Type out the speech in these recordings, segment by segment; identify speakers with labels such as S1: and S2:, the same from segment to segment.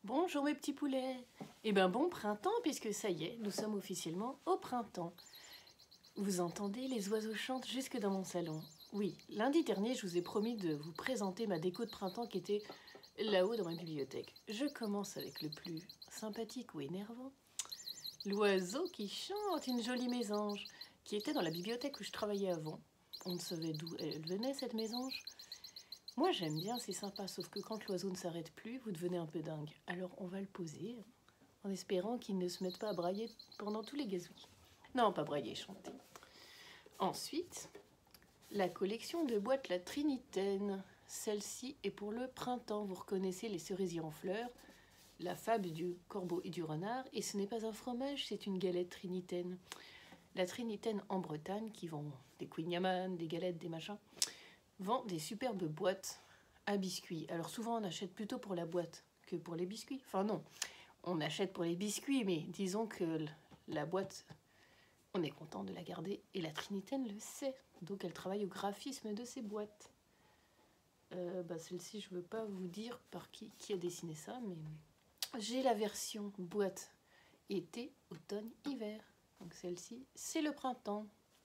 S1: Bonjour mes petits poulets. Eh bien bon printemps puisque ça y est, nous sommes officiellement au printemps. Vous entendez, les oiseaux chantent jusque dans mon salon. Oui, lundi dernier, je vous ai promis de vous présenter ma déco de printemps qui était là-haut dans ma bibliothèque. Je commence avec le plus sympathique ou énervant. L'oiseau qui chante, une jolie mésange, qui était dans la bibliothèque où je travaillais avant. On ne savait d'où elle venait cette mésange. Moi j'aime bien, c'est sympa, sauf que quand l'oiseau ne s'arrête plus, vous devenez un peu dingue. Alors on va le poser, en espérant qu'il ne se mette pas à brailler pendant tous les gazouillis. Non, pas brailler, chanter. Ensuite, la collection de boîtes La Trinitaine. Celle-ci est pour le printemps. Vous reconnaissez les cerisiers en fleurs, la fable du corbeau et du renard. Et ce n'est pas un fromage, c'est une galette trinitaine. La Trinitaine en Bretagne, qui vend des kouign-amann, des galettes, des machins, vend des superbes boîtes à biscuits. Alors souvent on achète plutôt pour la boîte que pour les biscuits. Enfin non, on achète pour les biscuits, mais disons que la boîte, on est content de la garder. Et la Trinitaine le sait, donc elle travaille au graphisme de ces boîtes. Celle-ci, je ne veux pas vous dire par qui a dessiné ça, mais j'ai la version boîte été, automne, hiver. Donc celle-ci, c'est le printemps.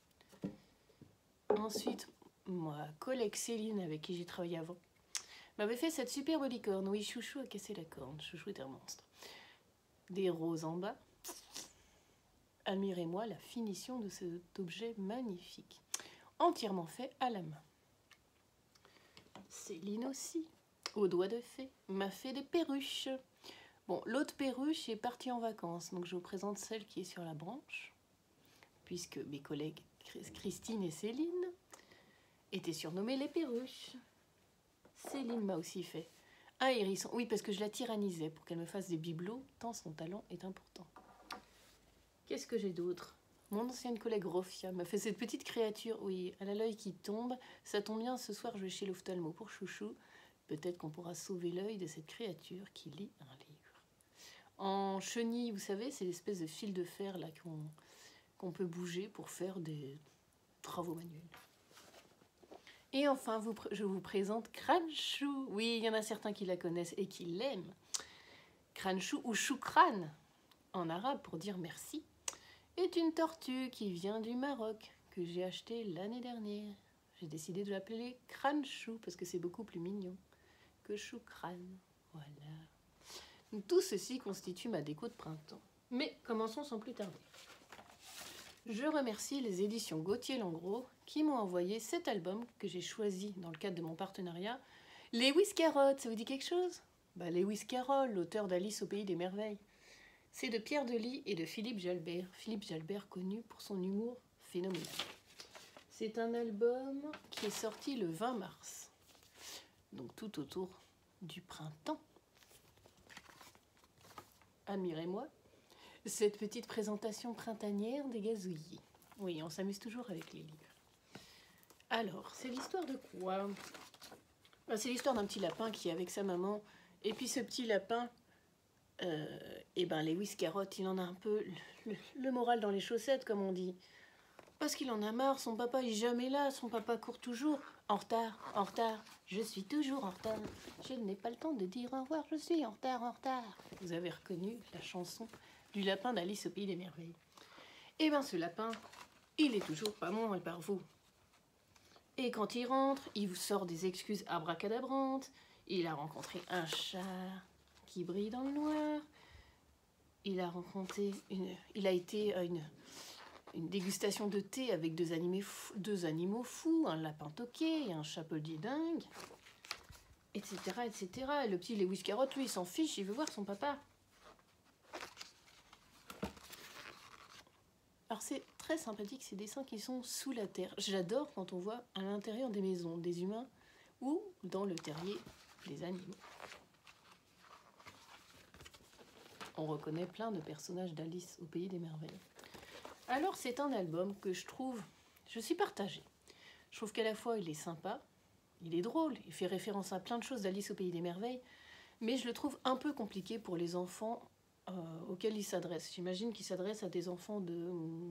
S1: Ensuite, ma collègue Céline, avec qui j'ai travaillé avant, m'avait fait cette superbe licorne. Oui, Chouchou a cassé la corne. Chouchou est un monstre. Des roses en bas. Admirez-moi la finition de cet objet magnifique. Entièrement fait à la main. Céline aussi, aux doigts de fée, m'a fait des perruches. Bon, l'autre perruche est partie en vacances, donc je vous présente celle qui est sur la branche, puisque mes collègues Christine et Céline étaient surnommées les perruches. Céline m'a aussi fait un hérisson. Oui, parce que je la tyrannisais pour qu'elle me fasse des bibelots, tant son talent est important. Qu'est-ce que j'ai d'autre? Mon ancienne collègue Rofia m'a fait cette petite créature. Oui, elle a l'œil qui tombe. Ça tombe bien, ce soir je vais chez l'ophtalmo pour Chouchou. Peut-être qu'on pourra sauver l'œil de cette créature qui lit un livre. En chenille, vous savez, c'est l'espèce de fil de fer là qu'on peut bouger pour faire des travaux manuels. Et enfin, je vous présente Crânechou. Oui, il y en a certains qui la connaissent et qui l'aiment. Crânechou ou choukran, en arabe pour dire merci, est une tortue qui vient du Maroc, que j'ai achetée l'année dernière. J'ai décidé de l'appeler Crânechou parce que c'est beaucoup plus mignon que choukran. Voilà. Donc, tout ceci constitue ma déco de printemps. Mais commençons sans plus tarder. Je remercie les éditions Gauthier-Langros qui m'ont envoyé cet album que j'ai choisi dans le cadre de mon partenariat. Lewis Carroll, ça vous dit quelque chose? Lewis Carroll, l'auteur d'Alice au pays des merveilles. C'est de Pierre Delis et de Philippe Jalbert. Philippe Jalbert connu pour son humour phénoménal. C'est un album qui est sorti le 20 mars. Donc tout autour du printemps. Admirez-moi cette petite présentation printanière des gazouillis. Oui, on s'amuse toujours avec les livres. Alors, c'est l'histoire de quoi? C'est l'histoire d'un petit lapin qui est avec sa maman. Et puis ce petit lapin, Lewis Carroll, il en a un peu le moral dans les chaussettes, comme on dit. Parce qu'il en a marre, son papa est jamais là, son papa court toujours. En retard, je suis toujours en retard. Je n'ai pas le temps de dire au revoir, je suis en retard, en retard. Vous avez reconnu la chanson du lapin d'Alice au pays des merveilles. Et ce lapin, il est toujours pas moins par vous. Et quand il rentre, il vous sort des excuses abracadabrantes. Il a rencontré un chat qui brille dans le noir. Il a été à une dégustation de thé avec deux animaux fous, un lapin toqué et un chapelier dingue, etc., etc. Et le petit Lewis Carroll, lui, il s'en fiche, il veut voir son papa. Alors c'est très sympathique ces dessins qui sont sous la terre. J'adore quand on voit à l'intérieur des maisons des humains ou dans le terrier des animaux. On reconnaît plein de personnages d'Alice au pays des merveilles. Alors c'est un album que je suis partagée. Je trouve qu'à la fois il est sympa, il est drôle, il fait référence à plein de choses d'Alice au pays des merveilles, mais je le trouve un peu compliqué pour les enfants auxquels il s'adresse. J'imagine qu'il s'adresse à des enfants de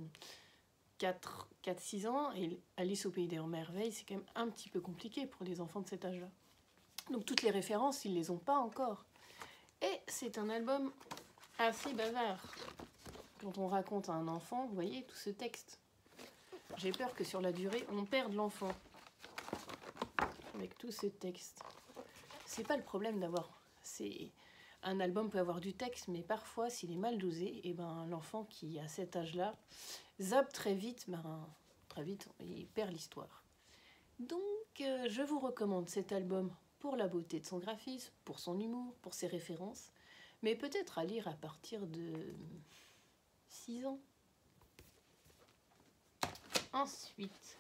S1: 4-6 ans, et Alice au pays des merveilles, c'est quand même un petit peu compliqué pour les enfants de cet âge-là. Donc toutes les références, ils ne les ont pas encore. Et c'est un album assez bavard. Quand on raconte à un enfant, vous voyez tout ce texte. J'ai peur que sur la durée, on perde l'enfant avec tout ce texte. C'est pas le problème d'avoir... Un album peut avoir du texte, mais parfois, s'il est mal dosé, et ben, l'enfant qui a cet âge-là zappe très vite, il perd l'histoire. Donc, je vous recommande cet album pour la beauté de son graphisme, pour son humour, pour ses références, mais peut-être à lire à partir de 6 ans. Ensuite,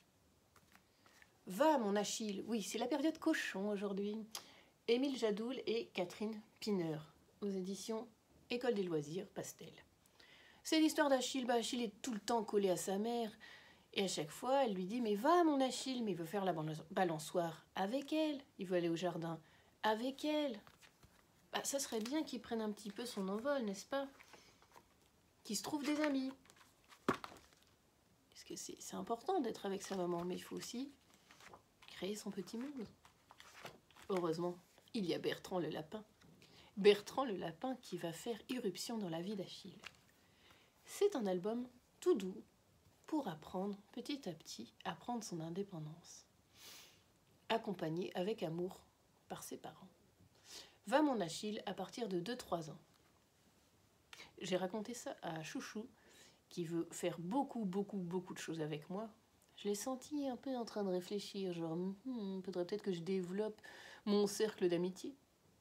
S1: Va mon Achille. Oui, c'est la période cochon aujourd'hui. Émile Jadoul et Catherine Pineur, aux éditions École des loisirs, Pastel. C'est l'histoire d'Achille. Achille est tout le temps collé à sa mère. Et à chaque fois, elle lui dit « Mais va, mon Achille !» Mais il veut faire la balançoire avec elle. Il veut aller au jardin avec elle. Ça serait bien qu'il prenne un petit peu son envol, n'est-ce pas? Qu'il se trouve des amis. Parce que c'est important d'être avec sa maman, mais il faut aussi créer son petit monde. Heureusement, il y a Bertrand le lapin. Bertrand le lapin qui va faire irruption dans la vie d'Achille. C'est un album tout doux pour apprendre petit à petit à prendre son indépendance, accompagné avec amour par ses parents. Va mon Achille à partir de 2-3 ans. J'ai raconté ça à Chouchou, qui veut faire beaucoup de choses avec moi. Je l'ai senti un peu en train de réfléchir, genre, faudrait peut-être que je développe mon cercle d'amitié.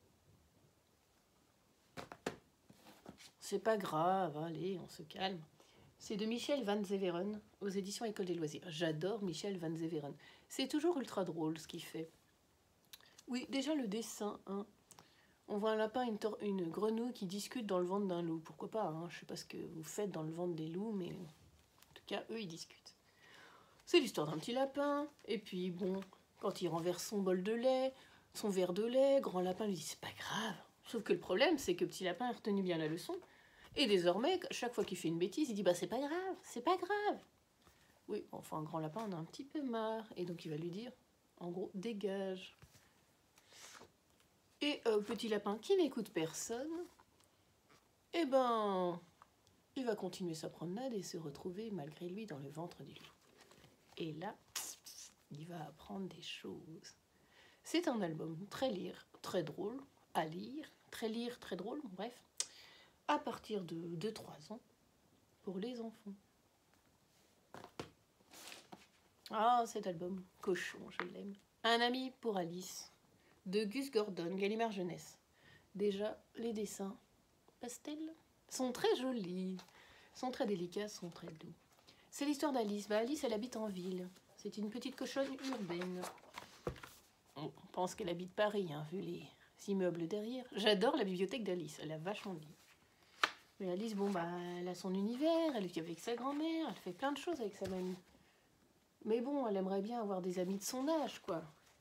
S1: C'est pas grave, allez, on se calme. C'est de Michel Van Zeveren, aux éditions École des loisirs. J'adore Michel Van Zeveren. C'est toujours ultra drôle ce qu'il fait. Oui, déjà le dessin, hein. On voit un lapin et une grenouille qui discutent dans le ventre d'un loup. Pourquoi pas, hein. Je sais pas ce que vous faites dans le ventre des loups, mais en tout cas, eux, ils discutent. C'est l'histoire d'un petit lapin. Et puis, bon, quand il renverse son bol de lait, son verre de lait, grand lapin lui dit « C'est pas grave ». Sauf que le problème, c'est que petit lapin a retenu bien la leçon. Et désormais, chaque fois qu'il fait une bêtise, il dit « Bah, c'est pas grave, c'est pas grave ». Oui, enfin, un grand lapin en a un petit peu marre. Et donc, il va lui dire, en gros, « Dégage ». Et petit lapin qui n'écoute personne, eh ben, il va continuer sa promenade et se retrouver malgré lui dans le ventre du loup. Et là, il va apprendre des choses. C'est un album très drôle à lire, très drôle, bref, à partir de 2-3 ans pour les enfants. Ah, cet album, cochon, je l'aime. Un ami pour Alice, de Gus Gordon, Gallimard Jeunesse. Déjà, les dessins pastel sont très jolis, sont très délicats, sont très doux. C'est l'histoire d'Alice. Alice, elle habite en ville. C'est une petite cochonne urbaine. On pense qu'elle habite Paris, hein, vu les immeubles derrière. J'adore la bibliothèque d'Alice, elle a vachement de livres. Mais Alice, elle a son univers, elle vit avec sa grand-mère, elle fait plein de choses avec sa mamie. Mais bon, elle aimerait bien avoir des amis de son âge, quoi.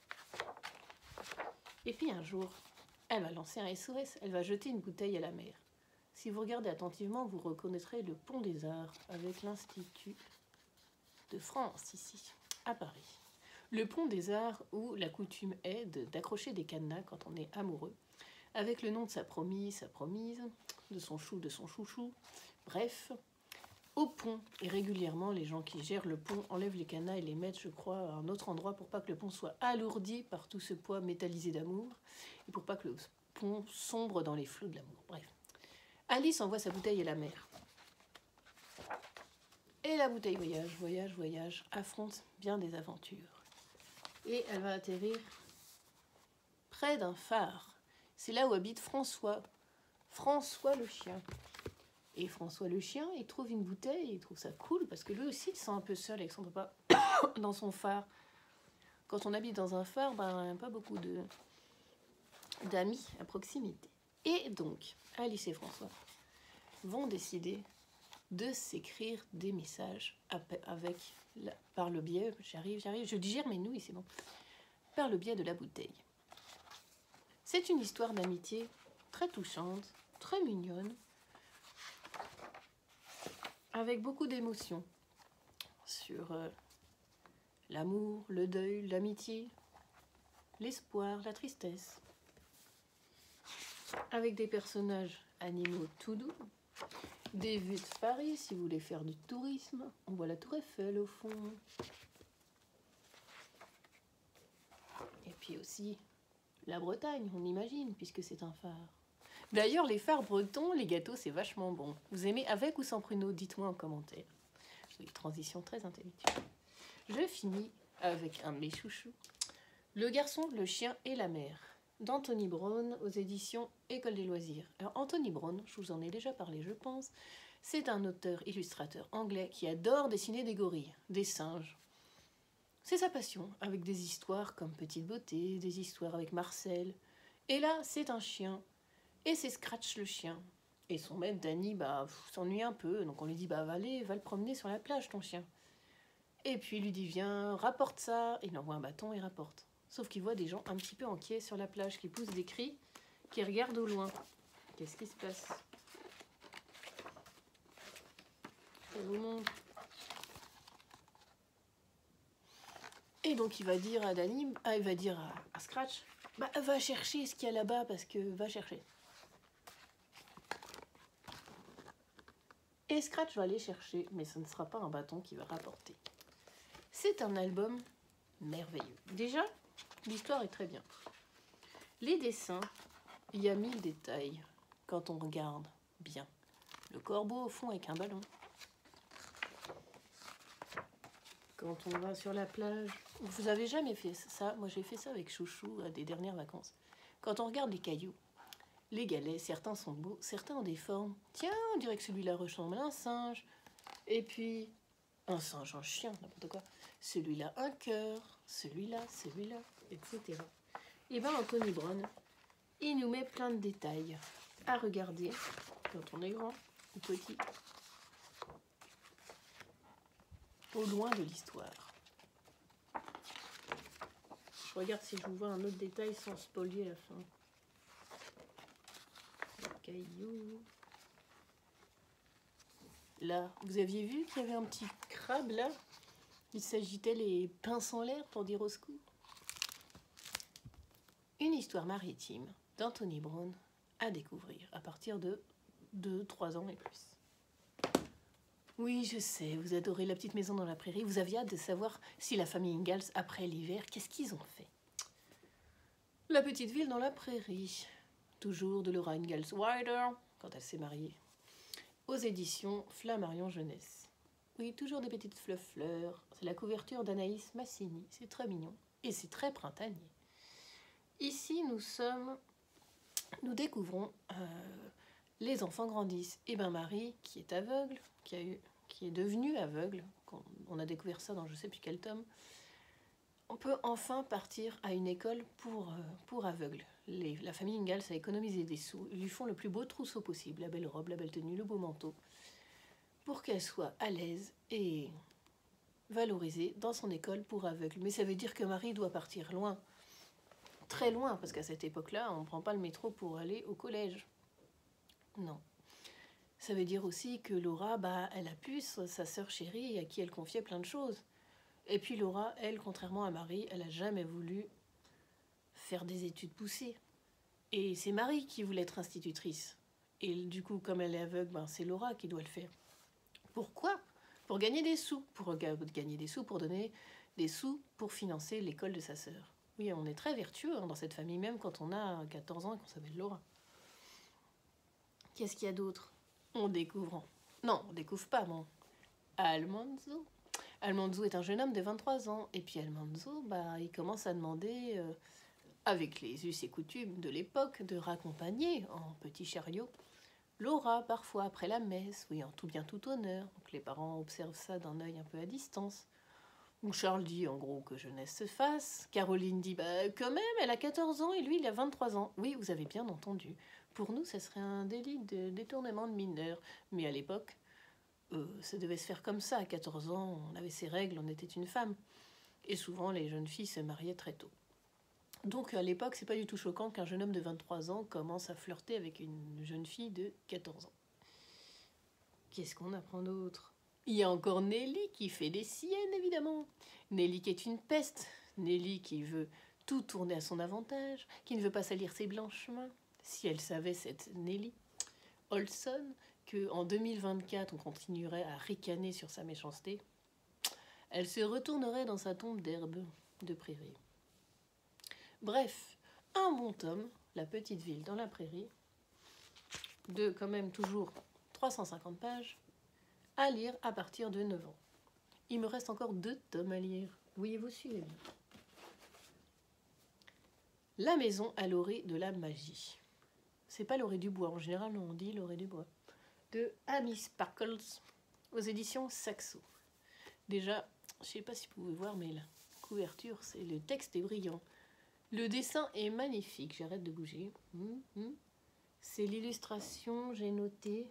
S1: Et puis un jour, elle va lancer un SOS, elle va jeter une bouteille à la mer. Si vous regardez attentivement, vous reconnaîtrez le Pont des Arts avec l'Institut de France, ici, à Paris. Le Pont des Arts où la coutume est d'accrocher des cadenas quand on est amoureux, avec le nom de sa promise, de son chou, de son chouchou. Bref, au pont, et régulièrement, les gens qui gèrent le pont enlèvent les cadenas et les mettent, je crois, à un autre endroit pour pas que le pont soit alourdi par tout ce poids métallisé d'amour et pour pas que le pont sombre dans les flots de l'amour. Bref. Alice envoie sa bouteille à la mer. Et la bouteille voyage, affronte bien des aventures. Et elle va atterrir près d'un phare. C'est là où habite François le chien. Et François le chien, il trouve une bouteille, il trouve ça cool, parce que lui aussi, il se sent un peu seul avec son papa dans son phare. Quand on habite dans un phare, il n'y a pas beaucoup d'amis à proximité. Et donc, Alice et François vont décider de s'écrire des messages par le biais, je digère mes nouilles, c'est bon, par le biais de la bouteille. C'est une histoire d'amitié très touchante, très mignonne, avec beaucoup d'émotions sur l'amour, le deuil, l'amitié, l'espoir, la tristesse. avec des personnages animaux tout doux, des vues de Paris si vous voulez faire du tourisme. On voit la Tour Eiffel au fond. Et puis aussi la Bretagne, on imagine, puisque c'est un phare. D'ailleurs, les phares bretons, les gâteaux, c'est vachement bon. Vous aimez avec ou sans pruneau? Dites-moi en commentaire. J'ai une transition très intellectuelle. Je finis avec un de mes chouchous. Le garçon, le chien et la mer, d'Anthony Brown aux éditions École des loisirs. Alors, Anthony Brown, je vous en ai déjà parlé, je pense, c'est un auteur-illustrateur anglais qui adore dessiner des gorilles, des singes. C'est sa passion, avec des histoires comme Petite Beauté, des histoires avec Marcel. Et là, c'est un chien. Et c'est Scratch le chien. Et son maître, Danny, s'ennuie un peu. Donc on lui dit, allez, va le promener sur la plage, ton chien. Et puis il lui dit, viens, rapporte ça. Il envoie un bâton et rapporte. Sauf qu'il voit des gens un petit peu inquiets sur la plage, qui poussent des cris, qui regardent au loin. Qu'est-ce qui se passe? Je vous montre. Et donc il va dire à Danny, il va dire à Scratch, va chercher ce qu'il y a là-bas, parce que va chercher. Et Scratch va aller chercher, mais ce ne sera pas un bâton qui va rapporter. C'est un album merveilleux. Déjà, l'histoire est très bien. Les dessins, il y a 1000 détails quand on regarde bien. Le corbeau au fond avec un ballon. Quand on va sur la plage, vous avez jamais fait ça? Moi j'ai fait ça avec Chouchou à des dernières vacances. Quand on regarde les cailloux, les galets, certains sont beaux, certains ont des formes. Tiens, on dirait que celui-là ressemble à un singe. Et puis, un singe, un chien, n'importe quoi. Celui-là, un cœur. Celui-là, etc. Et bien, Anthony Brown, il nous met plein de détails à regarder quand on est grand ou petit, au loin de l'histoire. Je regarde si je vous vois un autre détail sans spoiler la fin. Caillou. Là, vous aviez vu qu'il y avait un petit crabe là? Il s'agitait les pinces en l'air pour dire au secours. Une histoire maritime d'Anthony Brown à découvrir à partir de 2-3 ans et plus. Oui, je sais, vous adorez La petite maison dans la prairie. Vous aviez hâte de savoir si la famille Ingalls, après l'hiver, qu'est-ce qu'ils ont fait? La petite ville dans la prairie. Toujours de Laura Ingalls Wilder, quand elle s'est mariée. Aux éditions Flammarion Jeunesse. Oui, toujours des petites fleurs. C'est la couverture d'Anaïs Massini. C'est très mignon. Et c'est très printanier. Ici, nous découvrons les enfants grandissent. Et bien Marie, qui est aveugle, qui est devenue aveugle, on a découvert ça dans je ne sais plus quel tome, on peut enfin partir à une école pour aveugles. La famille Ingalls a économisé des sous. Ils lui font le plus beau trousseau possible, la belle robe, la belle tenue, le beau manteau, pour qu'elle soit à l'aise et valorisée dans son école pour aveugles. Mais ça veut dire que Marie doit partir loin, très loin, parce qu'à cette époque-là, on ne prend pas le métro pour aller au collège. Non. Ça veut dire aussi que Laura, elle a pu sa sœur chérie à qui elle confiait plein de choses. Et puis Laura, elle, contrairement à Marie, elle n'a jamais voulu faire des études poussées. Et c'est Marie qui voulait être institutrice. Et du coup, comme elle est aveugle, c'est Laura qui doit le faire. Pourquoi? Pour gagner des sous. Pour donner des sous pour financer l'école de sa sœur. Oui, on est très vertueux dans cette famille, même quand on a 14 ans et qu'on s'appelle Laura. Qu'est-ce qu'il y a d'autre? On découvre pas, Almanzo. Almanzo est un jeune homme de 23 ans. Et puis Almanzo, il commence à demander, avec les us et coutumes de l'époque, de raccompagner en petit chariot Laura, parfois après la messe, oui, en tout bien tout honneur. Donc les parents observent ça d'un œil un peu à distance. Donc Charles dit en gros que jeunesse se fasse. Caroline dit, quand même, elle a 14 ans et lui, il a 23 ans. Oui, vous avez bien entendu. Pour nous, ça serait un délit de détournement de mineur. Mais à l'époque, ça devait se faire comme ça. À 14 ans, on avait ses règles, on était une femme. Et souvent, les jeunes filles se mariaient très tôt. Donc à l'époque, c'est pas du tout choquant qu'un jeune homme de 23 ans commence à flirter avec une jeune fille de 14 ans. Qu'est-ce qu'on apprend d'autre? Il y a encore Nelly qui fait des siennes, évidemment. Nelly qui est une peste. Nelly qui veut tout tourner à son avantage, qui ne veut pas salir ses blanches mains. si elle savait, cette Nelly Olson, qu'en 2024, on continuerait à ricaner sur sa méchanceté, elle se retournerait dans sa tombe d'herbe de prairie. Bref, un bon tome, La petite ville dans la prairie, de quand même toujours 350 pages, à lire à partir de 9 ans. Il me reste encore 2 tomes à lire. Oui, vous suivez. La maison à l'orée de la magie. C'est pas l'orée du bois, en général on dit l'orée du bois. De Amy Sparkles, aux éditions Saxo. Déjà, je sais pas si vous pouvez voir, mais la couverture, le texte est brillant. Le dessin est magnifique, j'arrête de bouger. C'est l'illustration, j'ai noté.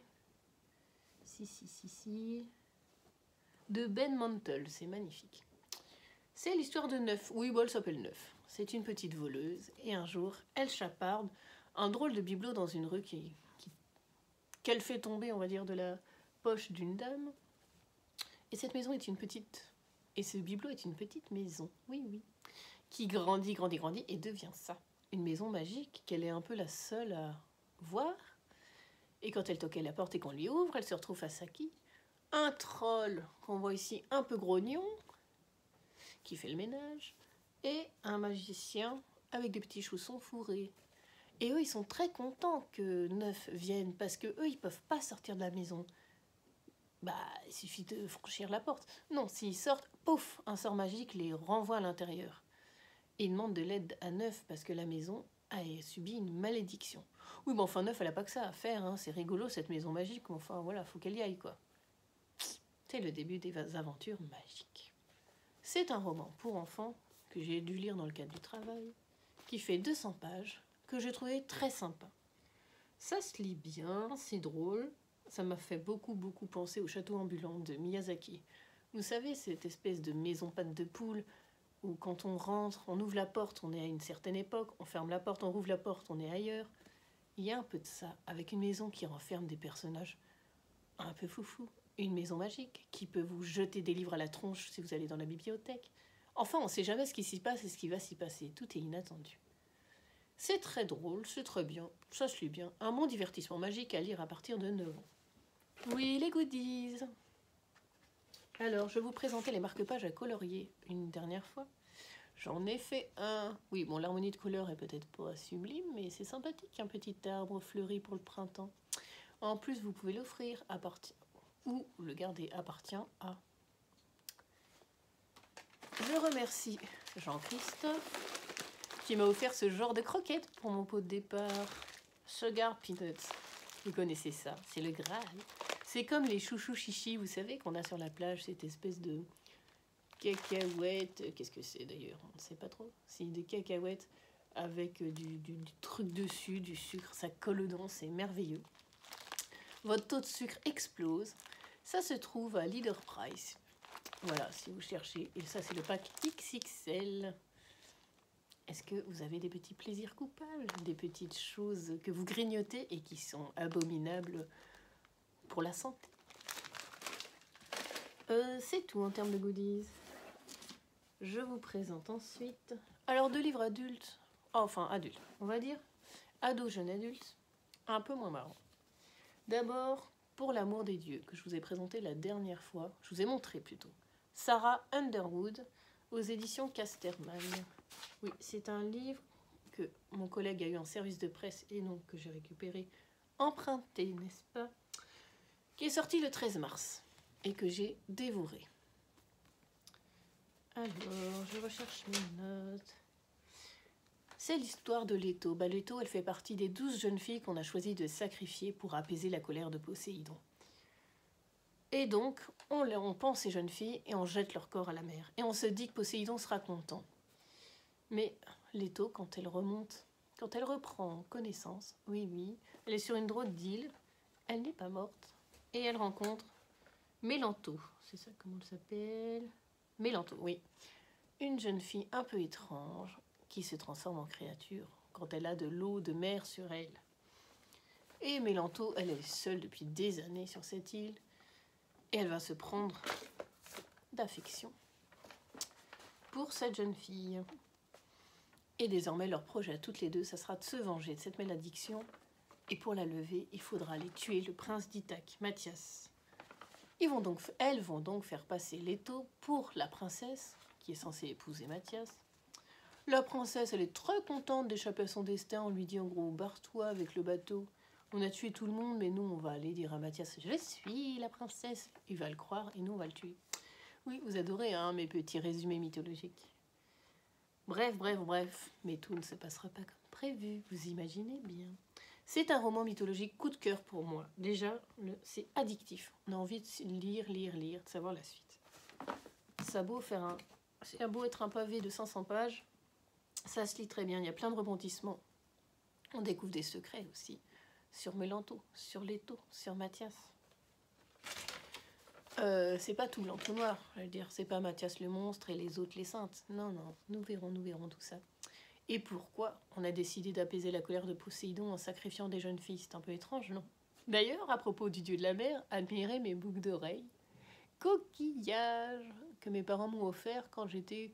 S1: De Ben Mantle, c'est magnifique. C'est l'histoire de Neuf. Oui, bon, elle s'appelle Neuf. C'est une petite voleuse, et un jour, elle chaparde un drôle de bibelot dans une rue qu'elle fait tomber, on va dire, de la poche d'une dame. Et cette maison est une petite... Et ce bibelot est une petite maison, oui, qui grandit, et devient ça. Une maison magique qu'elle est un peu la seule à voir. Et quand elle toquait la porte et qu'on lui ouvre, elle se retrouve face à qui? Un troll, qu'on voit ici un peu grognon, qui fait le ménage, et un magicien avec des petits chaussons fourrés. Et eux, ils sont très contents que Neuf vienne, parce que eux, ils peuvent pas sortir de la maison. Il suffit de franchir la porte. Non, s'ils sortent, pouf, un sort magique les renvoie à l'intérieur. Et ils demandent de l'aide à Neuf, parce que la maison a subi une malédiction. Oui, mais enfin, Neuf, elle a pas que ça à faire, hein. C'est rigolo, cette maison magique, mais enfin, voilà, faut qu'elle y aille, quoi. C'est le début des aventures magiques. C'est un roman pour enfants, que j'ai dû lire dans le cadre du travail, qui fait 200 pages, que j'ai trouvé très sympa. Ça se lit bien, c'est drôle. Ça m'a fait beaucoup penser au château ambulant de Miyazaki. Vous savez, cette espèce de maison patte de poule, où quand on rentre, on ouvre la porte, on est à une certaine époque, on ferme la porte, on rouvre la porte, on est ailleurs. Il y a un peu de ça, avec une maison qui renferme des personnages un peu foufou. Une maison magique, qui peut vous jeter des livres à la tronche si vous allez dans la bibliothèque. Enfin, on ne sait jamais ce qui s'y passe et ce qui va s'y passer. Tout est inattendu. C'est très drôle, c'est très bien, ça se lit bien. Un bon divertissement magique à lire à partir de 9 ans. Oui, les goodies. Alors, je vais vous présenter les marque-pages à colorier une dernière fois. J'en ai fait un. Oui, bon, l'harmonie de couleurs est peut-être pas sublime, mais c'est sympathique, un petit arbre fleuri pour le printemps. En plus, vous pouvez l'offrir à partir... ou le garder appartient à... Je remercie Jean-Christophe qui m'a offert ce genre de croquettes pour mon pot de départ. Sugar Peanuts. Vous connaissez ça, c'est le Graal. C'est comme les chouchous chichis, vous savez, qu'on a sur la plage, cette espèce de cacahuètes. Qu'est-ce que c'est d'ailleurs? On ne sait pas trop. C'est des cacahuètes avec du truc dessus, du sucre. Ça colle aux dents, c'est merveilleux. Votre taux de sucre explose. Ça se trouve à Leader Price. Voilà, si vous cherchez. Et ça, c'est le pack XXL. Est-ce que vous avez des petits plaisirs coupables? Des petites choses que vous grignotez et qui sont abominables pour la santé? C'est tout en termes de goodies. Je vous présente ensuite... Alors, 2 livres adultes. Enfin, adultes, on va dire. Ados, jeunes adultes. Un peu moins marrant. D'abord, Pour l'amour des dieux, que je vous ai présenté la dernière fois. Je vous ai montré plutôt. Sarah Underwood, aux éditions Casterman. Oui, c'est un livre que mon collègue a eu en service de presse et donc que j'ai récupéré emprunté, n'est-ce pas? Qui est sorti le 13 mars et que j'ai dévoré. Alors, je recherche mes notes. C'est l'histoire de Leto. Leto, elle fait partie des 12 jeunes filles qu'on a choisi de sacrifier pour apaiser la colère de Poséidon. Et donc, on pense ces jeunes filles et on jette leur corps à la mer. Et on se dit que Poséidon sera content. Mais Leto, quand elle reprend connaissance, oui, elle est sur une drôle d'île, elle n'est pas morte, et elle rencontre Mélanto. C'est ça, comment elle s'appelle? Mélanto, oui. Une jeune fille un peu étrange, qui se transforme en créature quand elle a de l'eau de mer sur elle. Et Mélanto, elle est seule depuis des années sur cette île, et elle va se prendre d'affection pour cette jeune fille. Et désormais, leur projet à toutes les deux, ça sera de se venger de cette malédiction. Et pour la lever, il faudra aller tuer le prince d'Ithaque, Mathias. Elles vont donc faire passer Leto pour la princesse, qui est censée épouser Mathias. La princesse, elle est très contente d'échapper à son destin. On lui dit en gros, barre-toi avec le bateau. On a tué tout le monde, mais nous, on va aller dire à Mathias, je suis la princesse. Il va le croire et nous, on va le tuer. Oui, vous adorez hein, mes petits résumés mythologiques. Bref, mais tout ne se passera pas comme prévu, vous imaginez bien. C'est un roman mythologique coup de cœur pour moi. Déjà, c'est addictif. On a envie de lire, de savoir la suite. Ça a beau être un pavé de 500 pages, ça se lit très bien. Il y a plein de rebondissements. On découvre des secrets aussi. Sur Mélanto, sur Leto, sur Mathias. C'est pas tout blanc, tout noir. Je veux dire, c'est pas Mathias le monstre et les autres les saintes. Non, nous verrons tout ça. Et pourquoi on a décidé d'apaiser la colère de Poséidon en sacrifiant des jeunes filles? C'est un peu étrange, non? D'ailleurs, à propos du dieu de la mer, admirez mes boucles d'oreilles. Coquillages que mes parents m'ont offert quand j'étais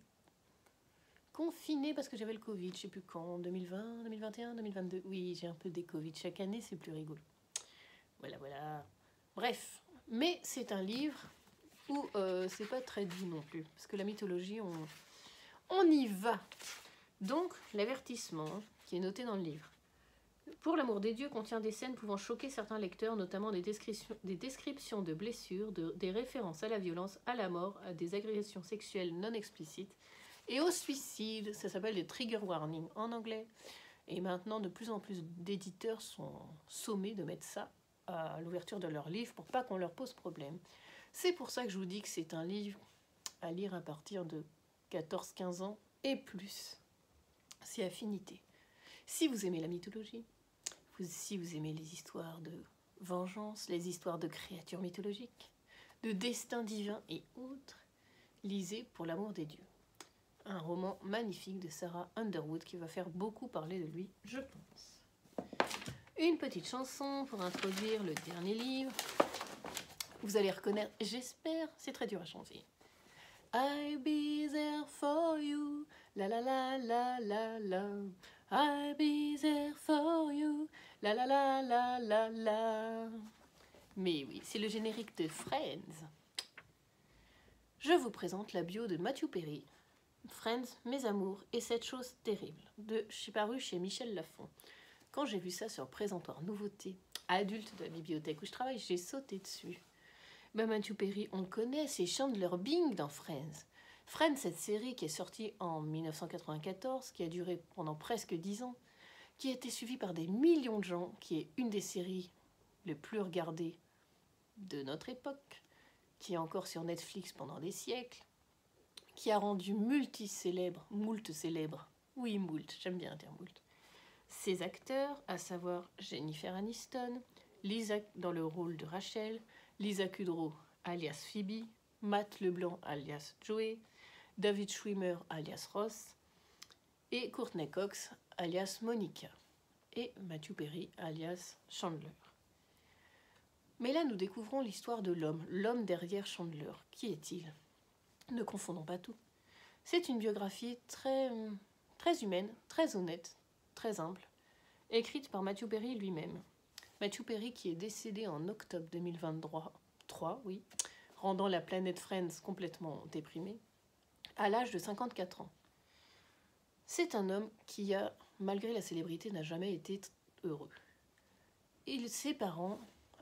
S1: confinée parce que j'avais le Covid, je sais plus quand, 2020, 2021, 2022. Oui, j'ai un peu des Covid chaque année, c'est plus rigolo. Voilà. Bref, mais c'est un livre où c'est pas très dit non plus, parce que la mythologie, on y va. Donc, l'avertissement qui est noté dans le livre. Pour l'amour des dieux contient des scènes pouvant choquer certains lecteurs, notamment des descriptions de blessures, des références à la violence, à la mort, à des agressions sexuelles non explicites et au suicide. Ça s'appelle des trigger warnings en anglais. Et maintenant, de plus en plus d'éditeurs sont sommés de mettre ça à l'ouverture de leur livre pour pas qu'on leur pose problème. C'est pour ça que je vous dis que c'est un livre à lire à partir de 14-15 ans et plus. C'est affinité. Si vous aimez la mythologie, si vous aimez les histoires de vengeance, les histoires de créatures mythologiques, de destin divin et autres, lisez Pour l'amour des dieux. Un roman magnifique de Sarah Underwood qui va faire beaucoup parler de lui, je pense. Une petite chanson pour introduire le dernier livre. Vous allez reconnaître, j'espère, c'est très dur à chanter. I'll be there for you, la la la la la la. I'll be there for you, la la la la la la. Mais oui, c'est le générique de Friends. Je vous présente la bio de Matthew Perry. Friends, mes amours et cette chose terrible, paru chez Michel Lafon. Quand j'ai vu ça sur Présentoir Nouveautés, adulte de la bibliothèque où je travaille, j'ai sauté dessus. Matthew Perry, on le connaît, c'est Chandler Bing dans Friends. Friends, cette série qui est sortie en 1994, qui a duré pendant presque 10 ans, qui a été suivie par des millions de gens, qui est une des séries les plus regardées de notre époque, qui est encore sur Netflix pendant des siècles, qui a rendu moult célèbres, oui moult, j'aime bien dire moult, ses acteurs, à savoir Jennifer Aniston, Lisa dans le rôle de Rachel, Lisa Kudrow alias Phoebe, Matt Leblanc alias Joey, David Schwimmer alias Ross et Courtney Cox alias Monica et Matthew Perry alias Chandler. Mais là, nous découvrons l'histoire de l'homme derrière Chandler. Qui est-il? Ne confondons pas tout. C'est une biographie très humaine, très honnête, très humble, écrite par Matthew Perry lui-même. Matthew Perry qui est décédé en octobre 2023, rendant la planète Friends complètement déprimée, à l'âge de 54 ans. C'est un homme qui malgré la célébrité, n'a jamais été heureux. Ses parents,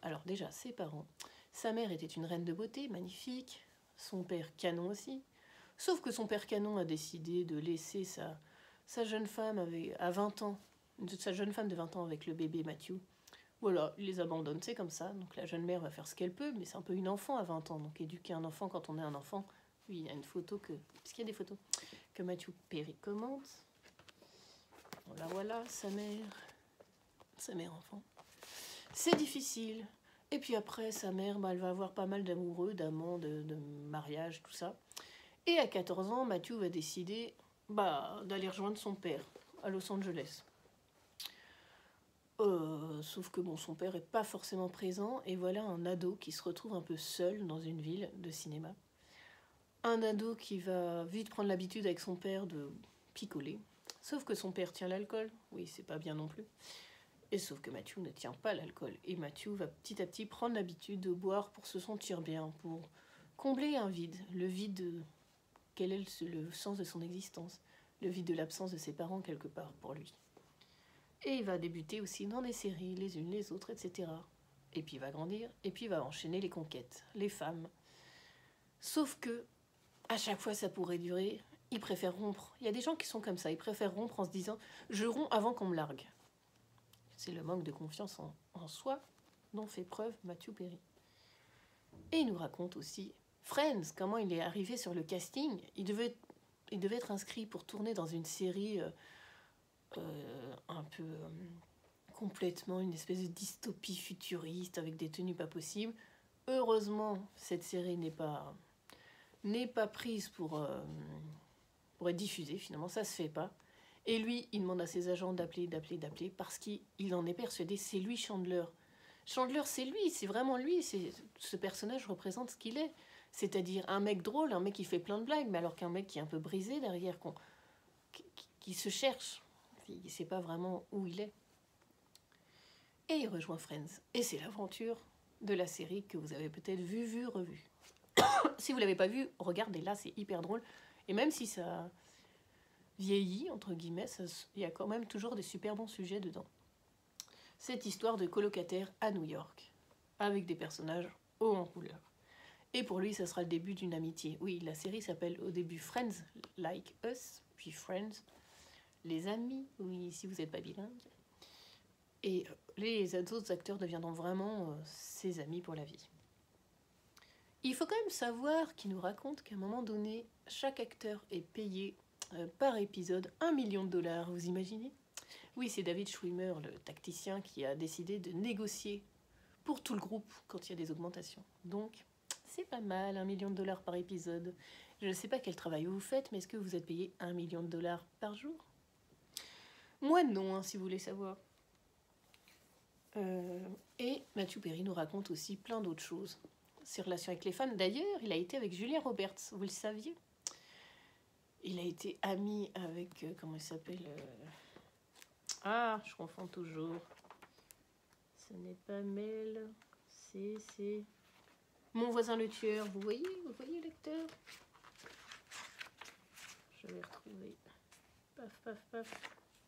S1: sa mère était une reine de beauté, magnifique, son père canon aussi, sauf que son père canon a décidé de laisser sa jeune femme à 20 ans, sa jeune femme de 20 ans avec le bébé Matthew. Voilà, il les abandonne, c'est comme ça. Donc la jeune mère va faire ce qu'elle peut, mais c'est un peu une enfant à 20 ans. Donc éduquer un enfant quand on est un enfant, oui, il y a une photo puisqu'il y a des photos que Matthew Perry commente. Voilà, sa mère enfant. C'est difficile. Et puis après, sa mère, elle va avoir pas mal d'amoureux, d'amants, de mariage, tout ça. Et à 14 ans, Matthew va décider d'aller rejoindre son père à Los Angeles. Sauf que son père n'est pas forcément présent, et voilà un ado qui se retrouve un peu seul dans une ville de cinéma. Un ado qui va vite prendre l'habitude avec son père de picoler, Sauf que son père tient l'alcool. Oui, c'est pas bien non plus. Et sauf que Matthew ne tient pas l'alcool. Et Matthew va petit à petit prendre l'habitude de boire pour se sentir bien, pour combler un vide. Le vide, quel est le sens de son existence? Le vide de l'absence de ses parents quelque part pour lui. Et il va débuter aussi dans des séries, les unes les autres, etc. Et puis il va grandir, et puis il va enchaîner les conquêtes, les femmes. Sauf que, à chaque fois ça pourrait durer, il préfère rompre. Il y a des gens qui sont comme ça, ils préfèrent rompre en se disant « je romps avant qu'on me largue ». C'est le manque de confiance en soi dont fait preuve Matthew Perry. Et il nous raconte aussi Friends, comment il est arrivé sur le casting. Il devait être inscrit pour tourner dans une série un peu complètement une espèce de dystopie futuriste avec des tenues pas possibles. Heureusement, cette série n'est pas prise pour être diffusée, finalement, ça se fait pas. Et lui, il demande à ses agents d'appeler, parce qu'il en est persuadé, c'est lui Chandler. Chandler, c'est lui, c'est vraiment lui. Ce personnage représente ce qu'il est. C'est-à-dire un mec drôle, un mec qui fait plein de blagues, mais alors qu'un mec qui est un peu brisé derrière, qui se cherche. Il ne sait pas vraiment où il est. Et il rejoint Friends. Et c'est l'aventure de la série que vous avez peut-être revu. Si vous ne l'avez pas vu, regardez-la, c'est hyper drôle. Et même si ça vieillit, entre guillemets, il y a quand même toujours des super bons sujets dedans. Cette histoire de colocataire à New York, avec des personnages hauts en couleur. Et pour lui, ça sera le début d'une amitié. Oui, la série s'appelle au début Friends Like Us, puis Friends, les amis, oui, si vous n'êtes pas bilingue. Et les autres acteurs deviendront vraiment ses amis pour la vie. Il faut quand même savoir qu'il nous raconte qu'à un moment donné, chaque acteur est payé par épisode 1 million de dollars, vous imaginez? Oui, c'est David Schwimmer, le tacticien, qui a décidé de négocier pour tout le groupe quand il y a des augmentations. Donc, c'est pas mal, 1 million de dollars par épisode. Je ne sais pas quel travail vous faites, mais est-ce que vous êtes payé 1 million de dollars par jour? Moi non, hein, si vous voulez savoir. Et Matthew Perry nous raconte aussi plein d'autres choses. Ses relations avec les femmes. D'ailleurs, il a été avec Julia Roberts, vous le saviez? Il a été ami avec... comment il s'appelle Ah, je confonds toujours. Ce n'est pas Mel, c'est... Mon voisin le tueur, vous voyez l'acteur? Je vais retrouver. Paf, paf, paf.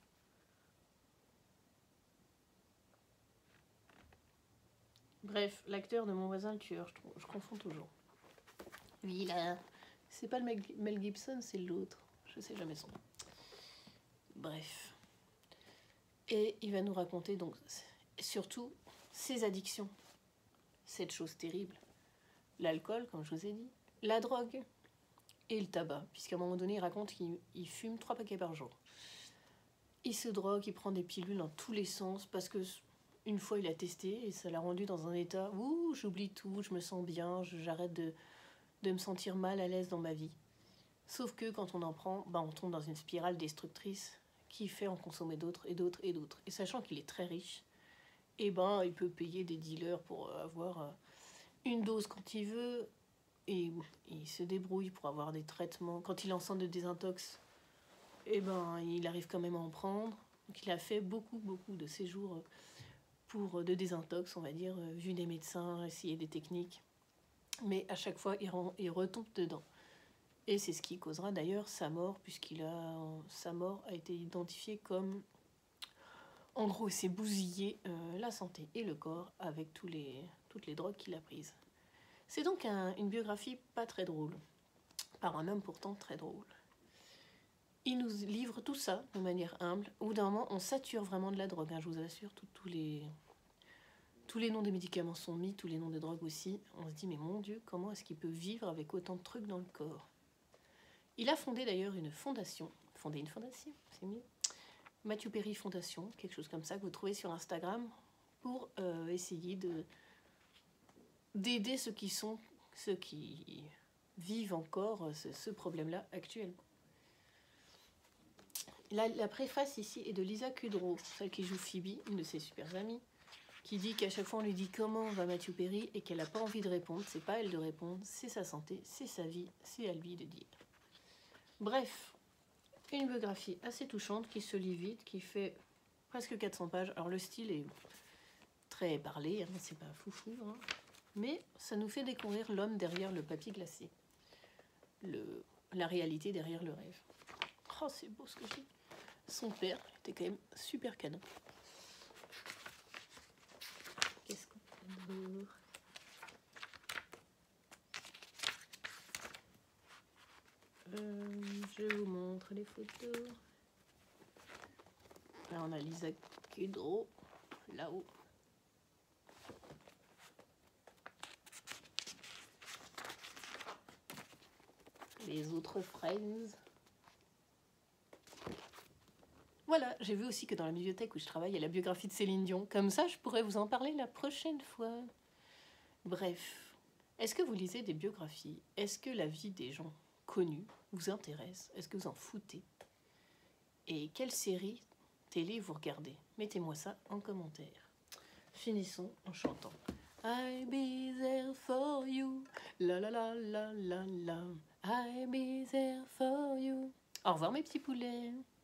S1: Bref, l'acteur de Mon voisin le tueur, je confonds toujours. Lui, là, c'est pas le Mel Gibson, c'est l'autre. Je sais jamais son nom. Bref. Et il va nous raconter donc surtout ses addictions. Cette chose terrible. L'alcool, comme je vous ai dit, la drogue et le tabac. Puisqu'à un moment donné, il raconte qu'il fume 3 paquets par jour. Il se drogue, il prend des pilules dans tous les sens parce que une fois il a testé et ça l'a rendu dans un état où j'oublie tout, je me sens bien, j'arrête de me sentir mal à l'aise dans ma vie. Sauf que quand on en prend, on tombe dans une spirale destructrice qui fait en consommer d'autres et d'autres et d'autres. Et sachant qu'il est très riche, il peut payer des dealers pour avoir une dose quand il veut et il se débrouille pour avoir des traitements. Quand il est en centre de désintox, il arrive quand même à en prendre. Donc il a fait beaucoup de séjours de désintox, on va dire, vu des médecins, essayer des techniques. Mais à chaque fois, il retombe dedans. Et c'est ce qui causera d'ailleurs sa mort, sa mort a été identifiée comme... En gros, il s'est bousillé la santé et le corps avec toutes les drogues qu'il a prises. C'est donc une biographie pas très drôle, par un homme pourtant très drôle. Il nous livre tout ça de manière humble. Au bout d'un moment, on sature vraiment de la drogue, je vous assure, tous les noms des médicaments sont mis, tous les noms de drogue aussi. On se dit, mais mon Dieu, comment est-ce qu'il peut vivre avec autant de trucs dans le corps? Il a fondé d'ailleurs une fondation. Fondé une fondation, c'est mieux. Matthew Perry Fondation, quelque chose comme ça, que vous trouvez sur Instagram, pour essayer d'aider ceux qui vivent encore ce problème-là actuellement. La préface ici est de Lisa Kudrow, celle qui joue Phoebe, une de ses super amies, qui dit qu'à chaque fois on lui dit comment va Matthew Perry et qu'elle n'a pas envie de répondre. C'est pas elle de répondre, c'est sa santé, c'est sa vie, c'est à lui de dire. Bref, Une biographie assez touchante qui se lit vite, qui fait presque 400 pages. Alors le style est très parlé, hein, c'est pas foufou, hein, mais ça nous fait découvrir l'homme derrière le papier glacé. La réalité derrière le rêve. Oh, c'est beau ce que j'ai. Son père était quand même super canon. Qu'est-ce qu'on peut dire? Je vous montre les photos. Là, on a Lisa Kudrow, là-haut. Les autres Friends. Voilà, j'ai vu aussi que dans la bibliothèque où je travaille, il y a la biographie de Céline Dion. Comme ça, je pourrais vous en parler la prochaine fois. Bref, est-ce que vous lisez des biographies? Est-ce que la vie des gens connus vous intéresse? Est-ce que vous en foutez? Et quelle série télé vous regardez? Mettez-moi ça en commentaire. Finissons en chantant. I'll be there for you. La la la la la la. I'll be there for you. Au revoir mes petits poulets.